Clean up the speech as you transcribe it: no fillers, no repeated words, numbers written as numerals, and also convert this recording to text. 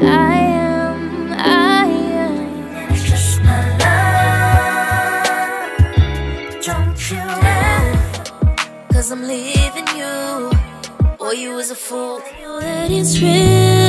And it's just my love. Don't you know? 'Cause I'm leaving you, or you was a fool. That it's real.